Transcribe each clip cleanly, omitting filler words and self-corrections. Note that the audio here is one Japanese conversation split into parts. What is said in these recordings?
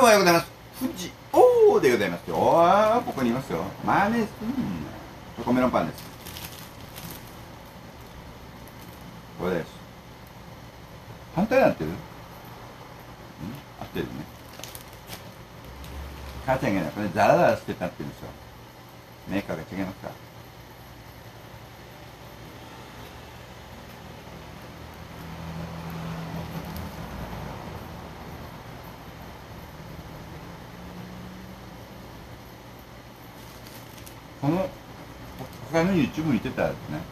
おはようございます。藤尾でございますよ。ここにいますよ。マネすんな。チョコメロンパンです。これです。反対になってる？合ってるね。母ちゃんがね、これザラザラしてたって言うんですよ。メーカーが違いますか？この他の YouTube 見てたらですね、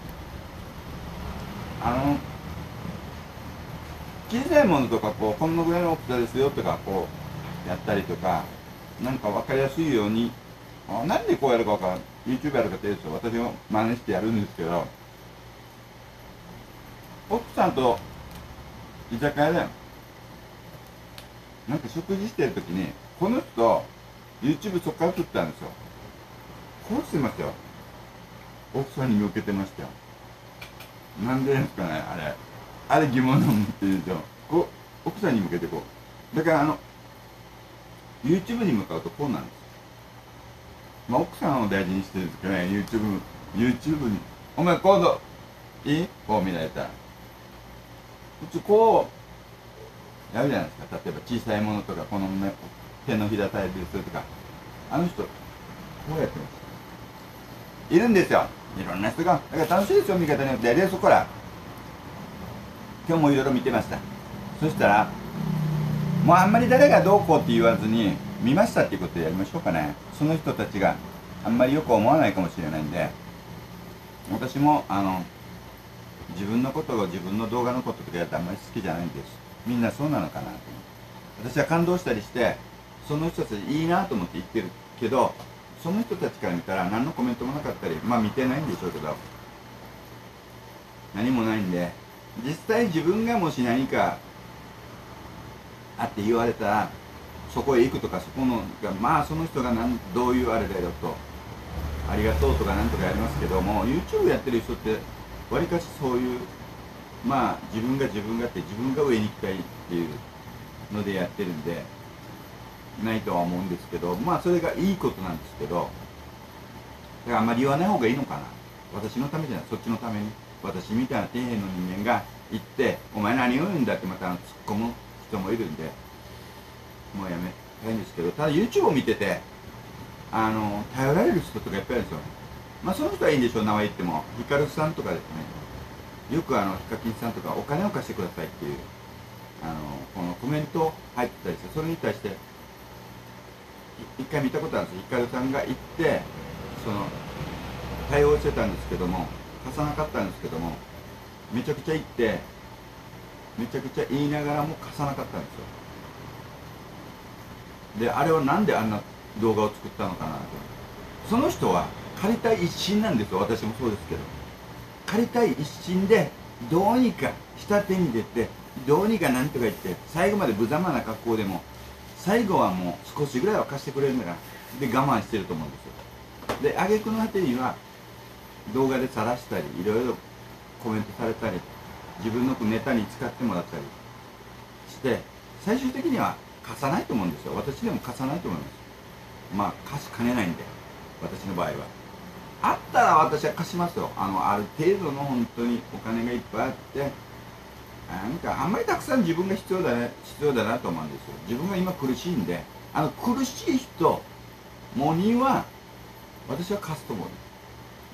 小さいものとかこんなぐらいの大きさですよとかやったりとか、なんか分かりやすいように、なんでこうやるか分からん、YouTube やるかってですよ、私も真似してやるんですけど、奥さんと居酒屋でなんか食事してる時に、この人 YouTube そっから撮ったんですよ。こうしてましたよ。奥さんに向けてましたよ。なんでですかね、あれ疑問なんっていうと、奥さんに向けてだからYouTube に向かうとこうなんです。まあ奥さんを大事にしてるんですけどね、YouTube にお前今度いいこう見られたら普通こうやるじゃないですか。例えば小さいものとか、この手のひらサイズですとか、あの人こうやってますいるんですよ。いろんな人が。だから楽しいですよ、見方によって。でそこら今日もいろいろ見てました。そしたらもうあんまり誰がどうこうって言わずに見ましたっていうことでやりましょうかね。その人たちがあんまりよく思わないかもしれないんで、私も自分のことを自分の動画のこととかやってあんまり好きじゃないんです。みんなそうなのかなと思って、私は感動したりしてその人たちいいなと思って言ってるけど、その人たちから見たら何のコメントもなかったり、まあ見てないんでしょうけど、何もないんで、実際自分がもし何かあって言われたらそこへ行くとか、そこのがまあその人がどういうあれだよとありがとうとかなんとかやりますけども、 YouTube やってる人ってわりかしそういう、まあ自分がって自分が上に行きたいっていうのでやってるんでないとは思うんですけど、まあそれがいいことなんですけど、だからあんまり言わない方がいいのかな。私のためじゃない、そっちのために。私みたいな底辺の人間が行ってお前何を言うんだってまた突っ込む人もいるんで、もうやめたいんですけど、ただ YouTube を見てて頼られる人とかいっぱいいるんですよ。まあその人はいいんでしょう、名前言っても。ヒカルさんとかですね、よくヒカキンさんとかお金を貸してくださいっていうこのコメント入ってたりして、それに対して一回見たことあるんですよ。ヒカルさんが行って対応してたんですけども、貸さなかったんですけども、めちゃくちゃ行ってめちゃくちゃ言いながらも貸さなかったんですよ。であれはなんであんな動画を作ったのかなと。その人は借りたい一心なんですよ。私もそうですけど、借りたい一心でどうにか下手に出て、どうにかなんとか言って最後まで無様な格好でも最後はもう少しぐらいは貸してくれるんだから、で我慢してると思うんですよ。で挙句の果てには動画で晒したり、いろいろコメントされたり、自分のネタに使ってもらったりして、最終的には貸さないと思うんですよ。私でも貸さないと思います。まあ貸しかねないんで、私の場合は。あったら私は貸しますよ。ある程度の本当にお金がいっぱいあって、なんかあんまりたくさん自分が必要だなと思うんですよ。自分が今苦しいんで、苦しい人もには私は貸すと思うんです。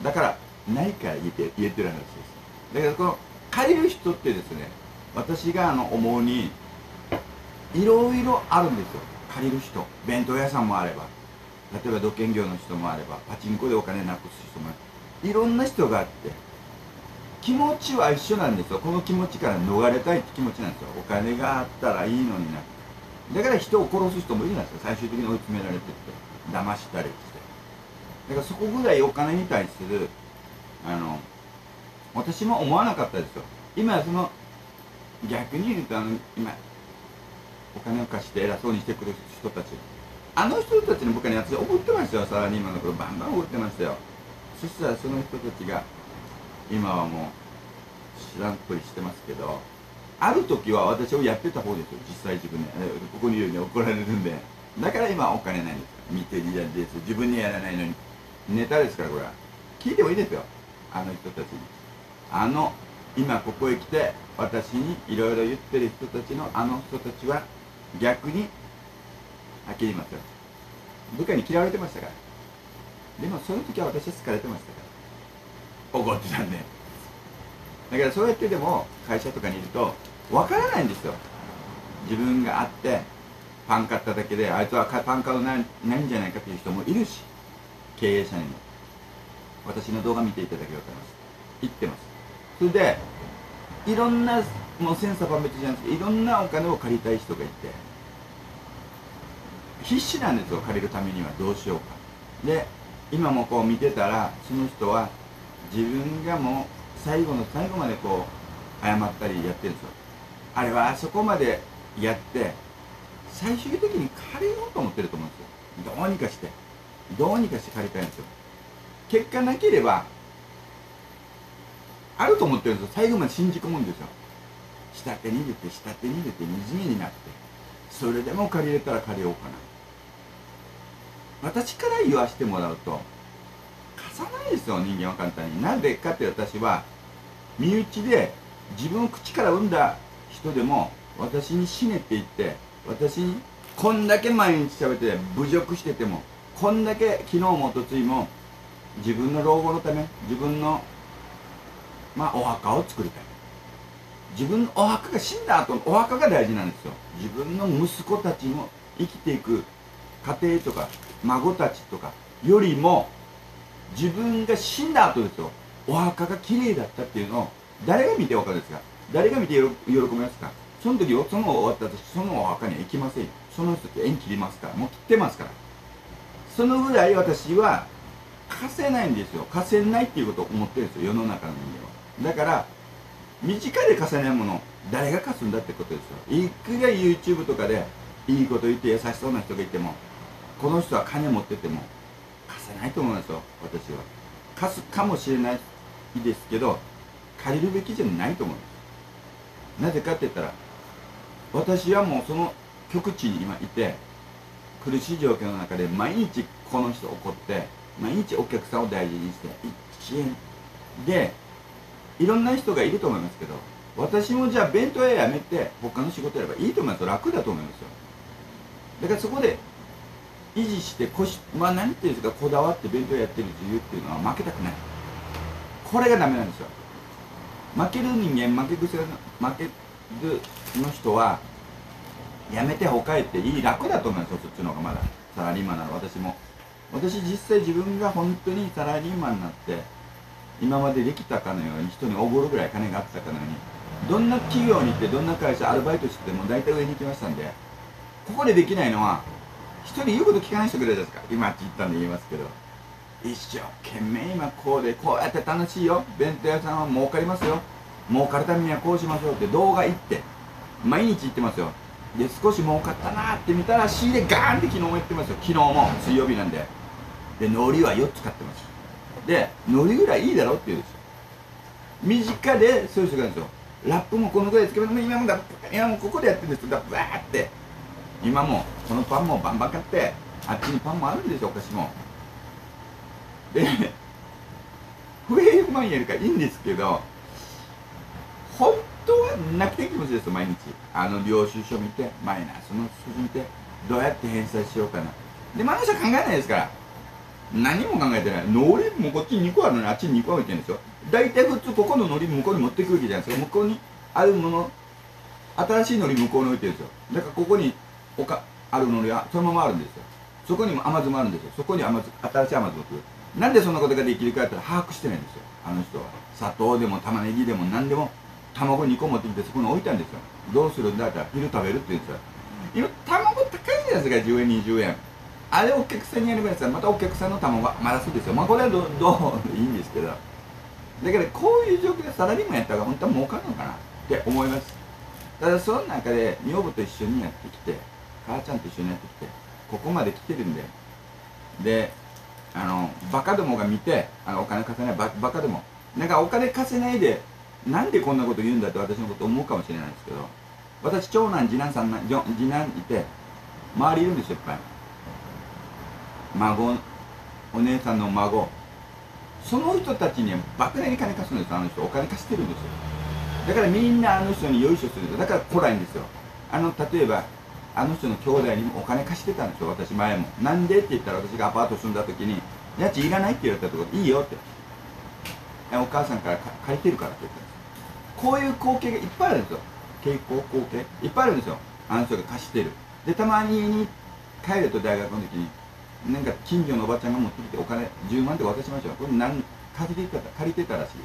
だからないから言えてる話です。だからこの借りる人ってですね、私が思うにいろいろあるんですよ。借りる人、弁当屋さんもあれば、例えば土建業の人もあれば、パチンコでお金なくす人もある。いろんな人があって、気持ちは一緒なんですよ。この気持ちから逃れたいって気持ちなんですよ。お金があったらいいのにな。だから人を殺す人もいるんですよ。最終的に追い詰められてって騙したりして。だからそこぐらいお金に対する私も思わなかったですよ。今逆に言うと今お金を貸して偉そうにしてくる人たち、人たちの部下に私怒ってましたよ。サラリーマンの頃バンバン怒ってましたよ。そしたらその人たちが今はもう知らんぷりしてますけど、 ある時は私をやってた方ですよ、実際自分で。ここにいるように怒られるんで。だから今お金ないんですよ。見てリアルです。自分にやらないのに。ネタですから、これは。聞いてもいいですよ。あの人たちに。今ここへ来て、私にいろいろ言ってる人たちのあの人たちは、逆に、はっきり言いますよ。部下に嫌われてましたから。でもその時は私は好かれてましたから。怒ってたんで。だからそうやってでも会社とかにいると分からないんですよ。自分があってパン買っただけであいつはパン買うないんじゃないかという人もいるし、経営者にも私の動画見ていただければ分かります。言ってます。それでいろんな、もう千差万別じゃないですけど、いろんなお金を借りたい人がいて必死なんですよ。借りるためにはどうしようか。で今もこう見てたら、その人は自分がもう最後の最後までこう謝ったりやってるんですよ。あれはあそこまでやって最終的に借りようと思ってると思うんですよ。どうにかして借りたいんですよ。結果なければあると思ってるんですよ。最後まで信じ込むんですよ。下手に出て下手に出て惨めになって、それでも借りれたら借りようかな。私から言わしてもらうと貸さないですよ、人間は簡単に。なぜかって私は身内で自分を口から産んだ人でも私に死ねって言って、私にこんだけ毎日喋って侮辱してても、こんだけ昨日もおとついも自分の老後のため、自分のお墓を作りたい。自分のお墓が死んだ後のお墓が大事なんですよ。自分の息子たちも生きていく家庭とか孫たちとかよりも、自分が死んだ後ですよ、お墓が綺麗だったっていうのを誰が見て分かるんですか？誰が見て喜びますか？その時その終わった時、そのお墓には行きませんよ。その人って縁切りますから、もう切ってますから。そのぐらい私は貸せないんですよ。貸せないっていうことを思ってるんですよ、世の中の人間は。だから身近で貸せないもの誰が貸すんだってことですよ。いくら YouTube とかでいいこと言って優しそうな人がいても、この人は金持ってても貸せないと思うんですよ。私は貸すかもしれないですけど、借りるべきじゃないと思うんです。なぜかって言ったら、私はもうその極地に今いて、苦しい状況の中で毎日この人怒って、毎日お客さんを大事にして1円で、いろんな人がいると思いますけど、私もじゃあ弁当屋辞めて他の仕事やればいいと思いますよ。楽だと思いますよ。だからそこで維持して何ていうんですか、こだわって弁当やってる自由っていうのは負けたくない。これがダメなんですよ。負ける人間、負けるの人はやめて他へっていい、楽だと思いますよ。そっちの方がまだサラリーマンなら。私実際自分が本当にサラリーマンになって今までできたかのように、人におごるぐらい金があったかのように、どんな企業に行ってどんな会社アルバイトしてても大体上に行きましたんで、ここでできないのは人に言うこと聞かない人ぐらいですか。今って言ったんで言いますけど、一生懸命今こうでこうやって楽しいよ、弁当屋さんは儲かりますよ、儲かるためにはこうしましょうって動画行って毎日言ってますよ。で少し儲かったなって見たら仕入れガーンって昨日も言ってますよ。昨日も水曜日なんで。で海苔は4つ買ってます。で海苔ぐらいいいだろって言うんですよ。身近でそういう人がいるんですよ。ラップもこのぐらいつけます。今もここでやってるんですよ。バーって今もこのパンもバンバン買って、あっちにパンもあるんですよ、お菓子も。で不平不満やるからいいんですけど、本当は泣きたい気持ちですよ。毎日領収書見て、マイナスの数字見て、どうやって返済しようかな。であの人は考えないですから、何も考えてない。海苔もこっちに2個あるのにあっちに2個置いてるんですよ。大体普通ここの海苔向こうに持ってくるわけじゃないですか。向こうにあるもの、新しい海苔向こうに置いてるんですよ。だからここにある海苔はそのままあるんですよ。そこにも甘酢もあるんですよ。そこに新しい甘酢を送る。なんでそんなことができるかって把握してないんですよ、あの人は。砂糖でも玉ねぎでも何でも卵2個持ってきてそこに置いたんですよ。どうするんだったら昼食べるって言うんですよ。今卵高いじゃないですか、10円20円。あれお客さんにやればいいんですよ。またお客さんの卵が余らすんですよ。これはどういいんですけど、だからこういう状況でサラリーマンやったら本当は儲かるのかなって思います。ただその中で女房と一緒にやってきて、母ちゃんと一緒にやってきてここまで来てるんで、バカどもが見てお金貸せないバカども、なんかお金貸せないでなんでこんなこと言うんだって私のこと思うかもしれないですけど、私長男次男三男次男いて周りいるんですよ、いっぱい。孫、お姉さんの孫、その人たちには莫大に金貸すんですよ。あの人お金貸してるんですよ。だからみんなあの人によいしょするんですよ。だから来ないんですよ。例えばあの人の兄弟にもお金貸してたんですよ、私前も。なんでって言ったら、私がアパート住んだ時に家賃いらないって言われたところ、いいよって、お母さんから借りてるからって言ったんですよ。こういう光景がいっぱいあるんですよ。傾向光景いっぱいあるんですよ。あの人が貸してる。でたまに家に帰ると、大学の時になんか近所のおばちゃんが持ってきてお金10万で渡しましたよ。これ借りてたらしいです。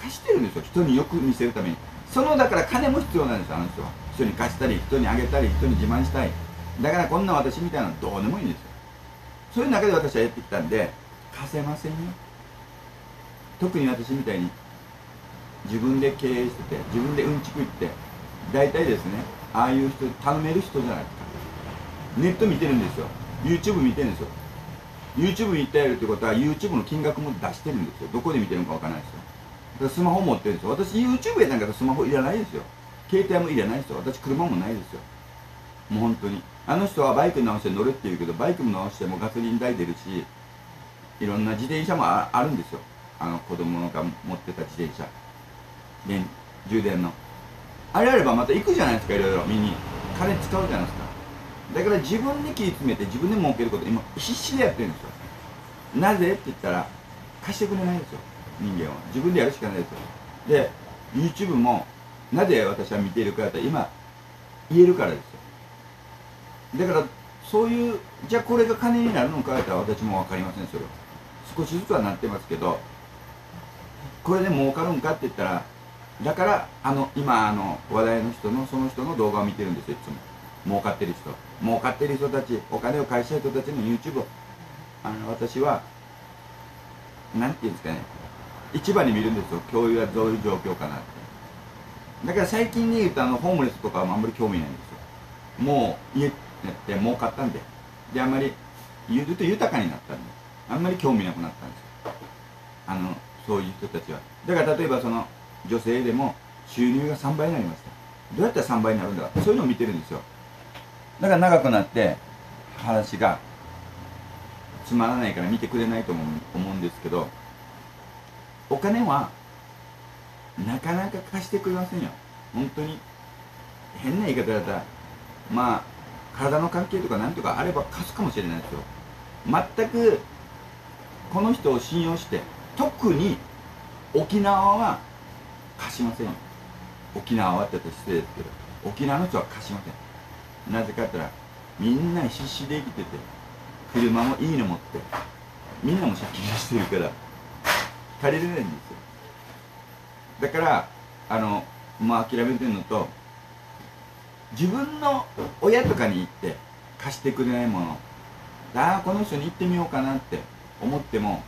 貸してるんですよ、人によく見せるために。だから金も必要なんですよ、あの人は。人に貸したり、人にあげたり、人に自慢したい。だからこんな私みたいなのどうでもいいんですよ。そういう中で私はやってきたんで、貸せませんよ。特に私みたいに自分で経営してて、自分でうんちく言って、大体ですね、ああいう人頼める人じゃないですか。ネット見てるんですよ、 YouTube 見てるんですよ。 YouTube 見てるってことは YouTube の金額も出してるんですよ。どこで見てるのかわからないですよ。だからスマホ持ってるんですよ。私 YouTube やなんかスマホいらないですよ。携帯もいらないですよ。私車もないですよ。もう本当にあの人はバイク直して乗るって言うけど、バイクも直してもガソリン代出るし、いろんな自転車もあるんですよ。子供が持ってた自転車、充電のあれあればまた行くじゃないですか。いろいろ見に金使うじゃないですか。だから自分で切り詰めて自分で儲けること今必死でやってるんですよ。なぜって言ったら貸してくれないんですよ、人間は。自分でやるしかないですよ。で YouTube もなぜ私は見ているかだったら今言えるからですよ。だからそういう、じゃあこれが金になるのかだったら私も分かりません。それは少しずつはなってますけど、これで儲かるんかって言ったら、だから今話題の人のその人の動画を見てるんですよ、いつも。儲かってる人たち、お金を返した人たちの YouTube を私はなんていうんですかね、一番に見るんですよ。教諭はどういう状況かなって。だから最近に言うとホームレスとかはあんまり興味ないんですよ。もう家って儲かったんで、あんまりずっと豊かになったんで、あんまり興味なくなったんですよ、そういう人たちは。だから例えばその女性でも収入が3倍になりました。どうやったら3倍になるんだ、そういうのを見てるんですよ。だから長くなって話がつまらないから見てくれないと思うんですけど、お金はなかなか貸してくれませんよ。本当に変な言い方だったら、まあ体の関係とかなんとかあれば貸すかもしれないですよ。全くこの人を信用して、特に沖縄は貸しませんよ。沖縄はって言ったら失礼ですけど、沖縄の人は貸しません。なぜかって言ったら、みんな必死で生きてて、車もいいの持って、みんなも借金してるから借りれないんですよ。だから諦めてるのと、自分の親とかに行って貸してくれないもの、この人に行ってみようかなって思っても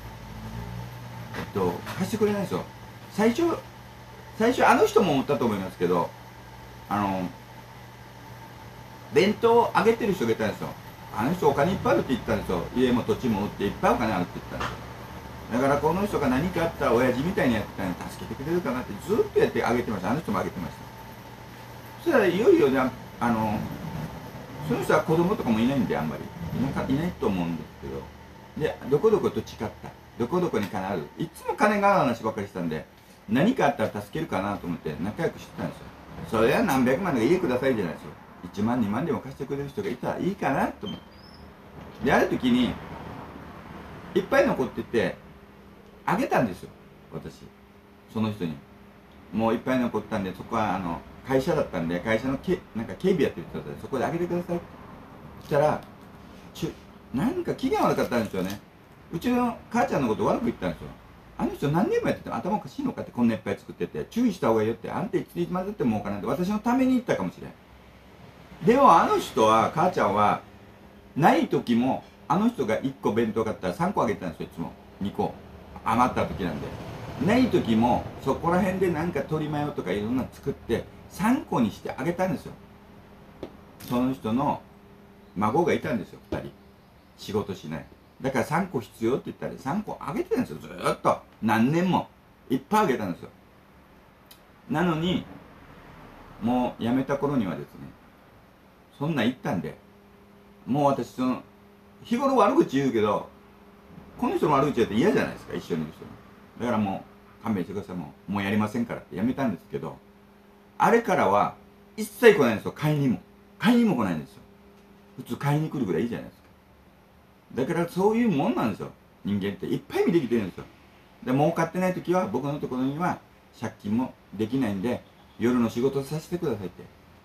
貸してくれないですよ。最初あの人も思ったと思いますけど、弁当をあげてる人がいたんですよ。あの人お金いっぱいあるって言ったんですよ。家も土地も売っていっぱいお金あるって言ったんですよ。だからこの人が何かあったら親父みたいにやってたのに助けてくれるかなってずっとやってあげてました。あの人もあげてました。そしたらいよいよね、その人は子供とかもいないんで、あんまりいないと思うんですけど、でどこどこと誓った、どこどこに金ある、いつも金がある話ばっかりしたんで、何かあったら助けるかなと思って仲良くしてたんですよ。それは何百万で家くださいじゃないですよ。1万2万でも貸してくれる人がいたらいいかなと思って、である時にいっぱい残っててあげたんですよ、私。その人にもういっぱい残ったんで、そこは会社だったんで、会社のなんか警備やってる人だったんで、そこであげてくださいってそしたらなんか機嫌悪かったんですよね。うちの母ちゃんのこと悪く言ったんですよ。あの人何年もやってて頭おかしいのかって、こんないっぱい作ってて注意した方がいいよって、あんたいつまでってもうかなんて、私のために言ったかもしれん。でもあの人は、母ちゃんはない時もあの人が1個弁当買ったら3個あげてたんですよ。いつも2個余った時なんで。ない時もそこら辺でなんか鶏マヨとかいろんなの作って3個にしてあげたんですよ。その人の孫がいたんですよ、2人。仕事しない。だから3個必要って言ったら3個あげてたんですよ。ずーっと何年もいっぱいあげたんですよ。 なのにもう辞めた頃にはですね、そんなん言ったんで、もう私日頃悪口言うけど、この人の悪口やって嫌じゃないですか、一緒にいる人に。だからもう勘弁してください、もうやりませんからってやめたんですけど、あれからは一切来ないんですよ。買いにも来ないんですよ。普通買いに来るぐらいいいじゃないですか。だからそういうもんなんですよ。人間っていっぱい見てきてるんですよ。で儲かってない時は僕のところには借金もできないんで、夜の仕事させてくださいって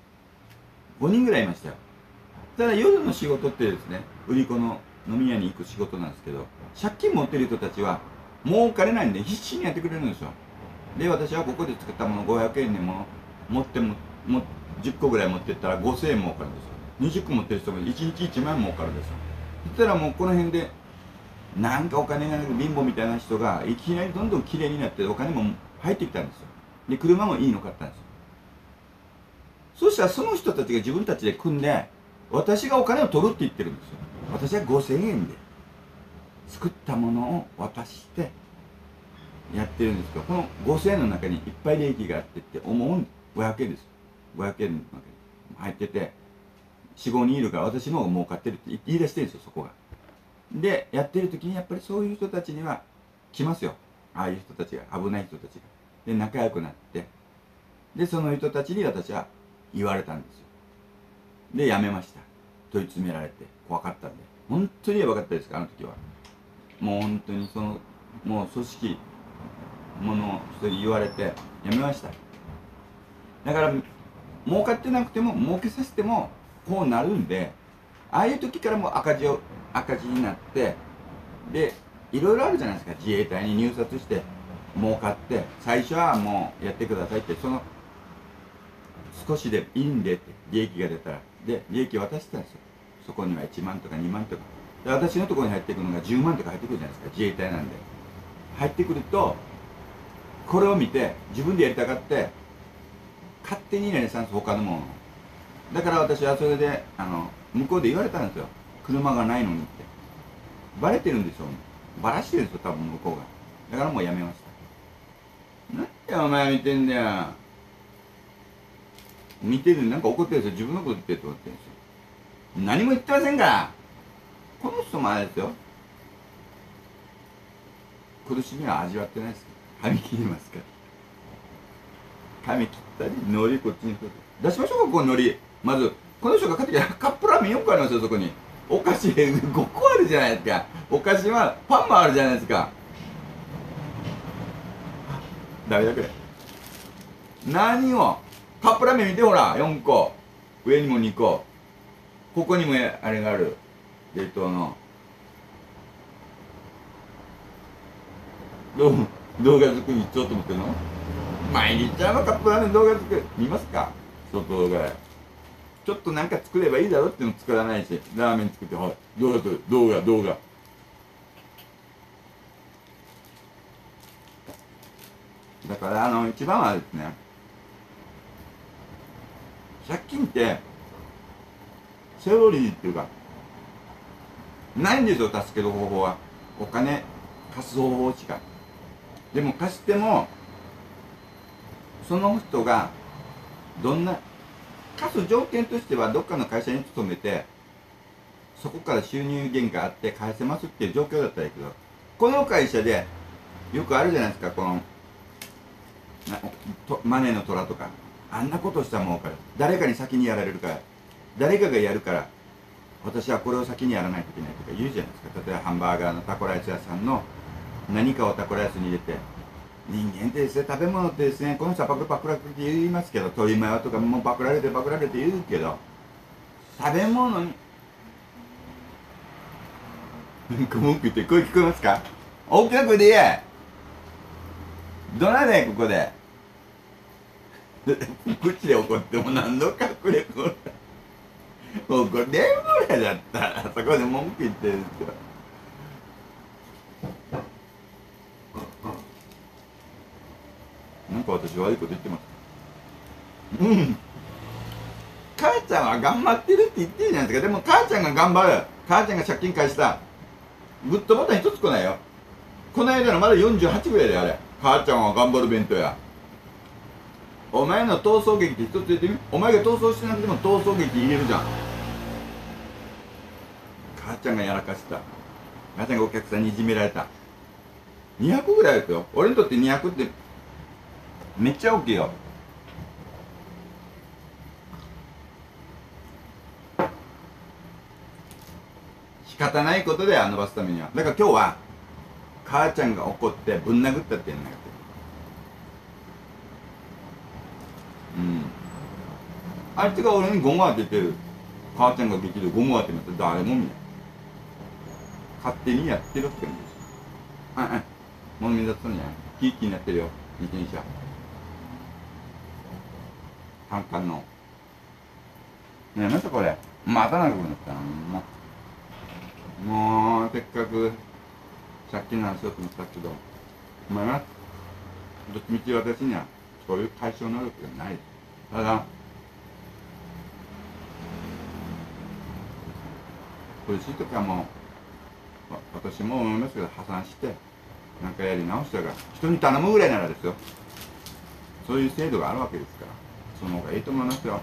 5人ぐらいいましたよ。ただ夜の仕事ってですね、売り子の飲み屋に行く仕事なんですけど、借金持ってる人たちは儲かれないんで必死にやってくれるんですよ。で私はここで作ったもの500円でも持っても10個ぐらい持ってったら5000円儲かるんですよ。20個持ってる人も1日1万円儲かるんですよ。そしたらもうこの辺でなんかお金がなく貧乏みたいな人がいきなりどんどん綺麗になってお金も入ってきたんですよ。で車もいいの買ったんですよ。そしたらその人たちが自分たちで組んで、私がお金を取るって言ってるんですよ。私は5000円で作ったものを渡してやってるんですけど、この5000円の中にいっぱい利益があってって思うん500円ですよ。500円の中に入ってて4、5人いるから私の方が儲かってるって言い出してるんですよ、そこが。でやってる時にやっぱりそういう人たちには来ますよ、ああいう人たちが、危ない人たちが。で仲良くなって、でその人たちに私は言われたんですよ。で辞めました。問い詰められて怖かったんで、本当にやばかったですから、あの時は。もう本当にもう組織もの人に言われて辞めました。だから儲かってなくても儲けさせてもこうなるんで、ああいう時からもう赤字になって、でいろいろあるじゃないですか。自衛隊に入札して儲かって、最初はもうやってくださいって、少しでいいんでって利益が出たら、で利益渡してたんですよ。そこには1万とか2万とかで、私のところに入ってくるのが10万とか入ってくるじゃないですか、自衛隊なんで。入ってくるとこれを見て自分でやりたがって勝手にやりさんす、他のもの。だから私はそれで向こうで言われたんですよ、車がないのにって。バレてるんでしょうね、バラしてるんですよ多分向こうが。だからもうやめました。なんでお前見てんだよ、見てる、なんか怒ってるんですよ、自分のこと言ってると思ってるんですよ。何も言ってませんから。この人もあれですよ、苦しみは味わってないですけど、髪切りますから。髪切ったり海苔こっちに出しましょうか。この海苔まずこの人が買ってきたカップラーメン4個ありますよ。そこにお菓子5個あるじゃないですか。お菓子はパンもあるじゃないですか。誰だこれ、何をカップラーメン見て、ほら4個、上にも2個、ここにもあれがある、冷凍の動画作りちょっと思ってるの。毎日カップラーメン動画作り見ますか。外動画ちょっとなんか作ればいいだろっていうの作らないし、ラーメン作って、はい、動画撮る、動画だから一番はですね、借金ってセオリーっていうかないんですよ、助ける方法は。お金貸す方法しか。でも貸してもその人がどんな、貸す条件としてはどっかの会社に勤めてそこから収入源があって返せますっていう状況だったらいいけど、この会社でよくあるじゃないですか、このマネーの虎とか、あんなことしたら儲かる、誰かに先にやられるから、誰かがやるから私はこれを先にやらないといけないとか言うじゃないですか。例えばハンバーガーのタコライス屋さんの何かをタコライスに入れて、人間ってですね、食べ物ってですね、この人はパクパクって言いますけど、鶏マヨとかもパクられて言うけど、食べ物になんか文句言ってる声聞こえますか。大きな声で言え。どないだよここで口で怒っても何の隠れこもうこれ電話ぐらいだったらそこで文句言ってるんですよ。なんか私悪いこと言ってます。母ちゃんは頑張ってるって言ってるじゃないですか。でも母ちゃんが頑張る、母ちゃんが借金返した、グッドボタン一つ来ないよ。この間のまだ48ぐらいだよあれ。母ちゃんは頑張る弁当や。 お前の逃走劇って一つ言ってみ。お前が逃走してなくても逃走劇入れるじゃん。母ちゃんがやらかした。母ちゃんがお客さんにいじめられた。200ぐらいですよ。俺にとって200ってめっちゃ大きいよ。仕方ないことで伸ばすためには。だから今日は母ちゃんが怒ってぶん殴ったって言うんだけど、あいつが俺にゴム当ててる。母ちゃんができるゴム当てなんて誰も見ない。勝手にやってるって感じです。物見だったんじゃない。キーキーになってるよ、自転車。単管の。ねえ、またこれ。またなんかこうなったな。もう、せっかく借金の話しようと思ったけど、お前は、どっちみち私にはそういう対処能力がない。ただ、苦しい時はもう、私も思いますけど、破産して、なんかやり直したから、人に頼むぐらいならですよ。そういう制度があるわけですから、その方がいいと思いますよ。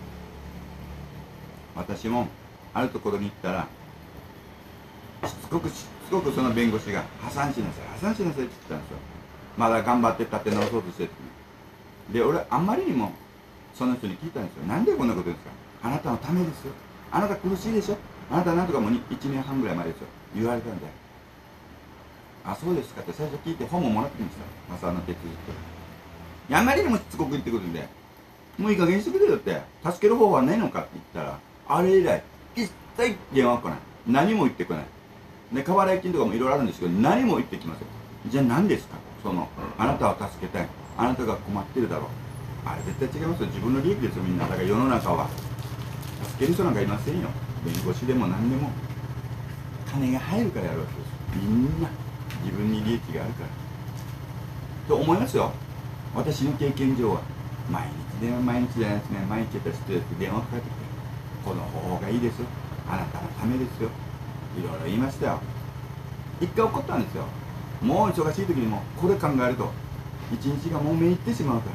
私も、あるところに行ったら、しつこくその弁護士が破産しなさい破産しなさいって言ったんですよ。まだ頑張って立て直そうとしてる時に。で俺あんまりにもその人に聞いたんですよ。なんでこんなこと言うんですか。あなたのためですよ。あなた苦しいでしょ。あなたなんとかもう1年半ぐらい前ですよ言われたんで、あそうですかって最初聞いて本ももらってきました。朝の手続きとあんまりにもしつこく言ってくるんで、もういい加減にしてくれよって、助ける方法はないのかって言ったら、あれ以来一切電話来ない、何も言ってこない。で、過払い金とかもいろいろあるんですけど、何も言ってきません。じゃあ何ですか、あなたを助けたい、あなたが困ってるだろう。あれ絶対違いますよ。自分の利益ですよ、みんな。だから世の中は、助ける人なんかいませんよ。弁護士でも何でも。金が入るからやるわけです。みんな、自分に利益があるから。と思いますよ。私の経験上は。毎日じゃないですね。毎日やったら電話かかってきて、この方法がいいです。あなたのためですよ。いろいろ言いましたよ。一回怒ったんですよ。もう忙しい時にもこれ考えると一日がもうめいってしまうから、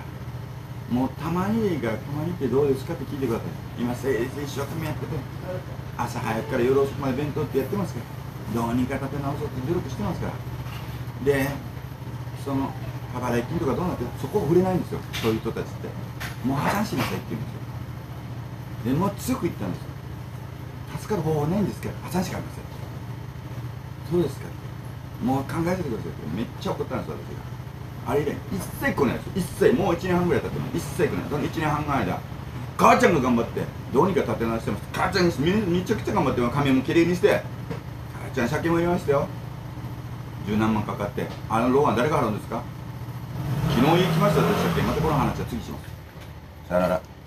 もうたまにってどうですかって聞いてください。今先生一生懸命やってて、朝早くから夜遅くまで弁当ってやってますから、どうにか立て直そうって努力してますから。でその過払い金とかどうなってそこを触れないんですよ。そういう人たちってもう破産しなさいって言うんですよ。でもう強く言ったんですよ。助かる方法はないんですけど破産しかありません。そうですかってもう考えててくださいってめっちゃ怒ったんですよ私が。あれ以来一切来ないですよ。一切もう1年半ぐらい経っても一切来ない。その1年半の間母ちゃんが頑張ってどうにか立て直してます。母ちゃんめちゃくちゃ頑張って髪もきれいにして、母ちゃん借金も入れましたよ。十何万かかって。あのローンは誰が払うんですか。昨日行きましたって借金。またこの話は次します。さよなら。